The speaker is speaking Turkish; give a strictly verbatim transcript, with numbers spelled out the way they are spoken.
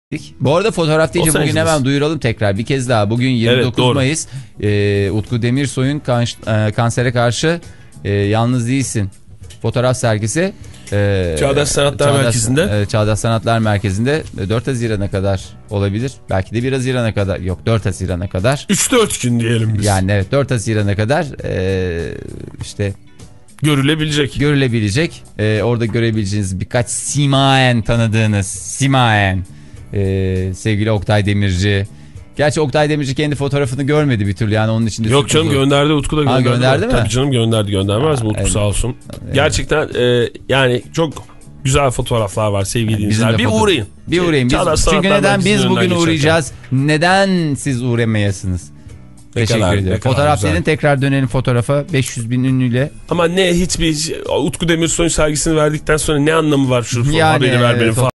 Bu arada fotoğraf deyince bugün hemen duyuralım tekrar bir kez daha. Bugün yirmi dokuz evet, Mayıs. E, Utku Demirsoy'un kan, e, kansere karşı e, Yalnız Değilsin fotoğraf sergisi. E, Çağdaş Sanatlar Çağdaş, Merkezi'nde. E, Çağdaş Sanatlar Merkezi'nde dört Haziran'a kadar olabilir. Belki de bir Haziran'a kadar. Yok dört Haziran'a kadar. üç dört gün diyelim biz. Yani evet dört Haziran'a kadar e, işte... Görülebilecek. Görülebilecek. E, orada görebileceğiniz birkaç simayen tanıdığınız simayen. Ee, sevgili Oktay Demirci. Gerçi Oktay Demirci kendi fotoğrafını görmedi bir türlü yani onun içinde. Yok canım gönderdi, Utku da gönderdi. Ha, gönderdi mi? Tabii canım gönderdi, göndermez mi Utku evet. Sağ olsun. Evet. Gerçekten e, yani çok güzel fotoğraflar var sevgili yani dinleyiciler. Bir fotoğraf... uğrayın. Bir uğrayın. Biz, çünkü neden biz bugün uğrayacağız? Neden siz uğramayasınız? Ne Teşekkür kadar, ederim. Fotoğraf dedin, tekrar dönelim fotoğrafa beş yüz bin ünlüyle. Ama ne hiçbir Utku Demirsoy'un sergisini verdikten sonra ne anlamı var şu yani, haberi ver benim falan.